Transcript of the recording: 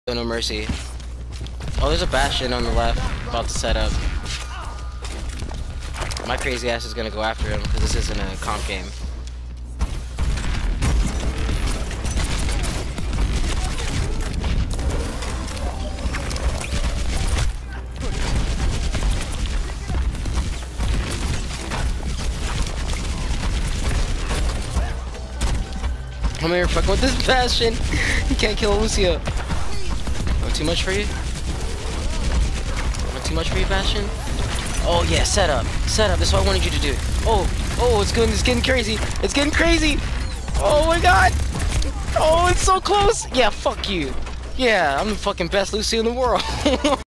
No mercy. Oh, there's a Bastion on the left, about to set up. My crazy ass is gonna go after him, because this isn't a comp game. I'm here fucking with this Bastion. You can't kill Lucio. Oh, too much for you? Too much for you, Bastion? Oh yeah, set up. Set up. That's what I wanted you to do. Oh, it's getting crazy. It's getting crazy. Oh my god. Oh, it's so close. Yeah, fuck you. Yeah, I'm the fucking best Lucio in the world.